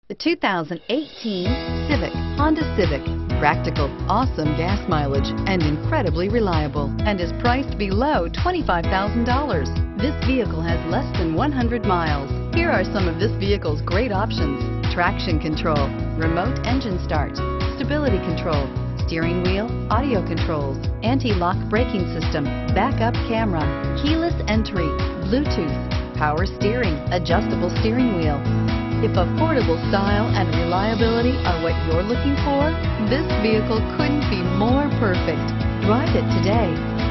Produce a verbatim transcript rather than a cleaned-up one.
The two thousand eighteen Civic, Honda Civic. Practical, awesome gas mileage, and incredibly reliable, and is priced below twenty-five thousand dollars. This vehicle has less than one hundred miles. Here are some of this vehicle's great options: traction control, remote engine start, stability control, steering wheel audio controls, anti-lock braking system, backup camera, keyless entry, Bluetooth, power steering, adjustable steering wheel. If affordable style and reliability are what you're looking for, this vehicle couldn't be more perfect. Drive it today.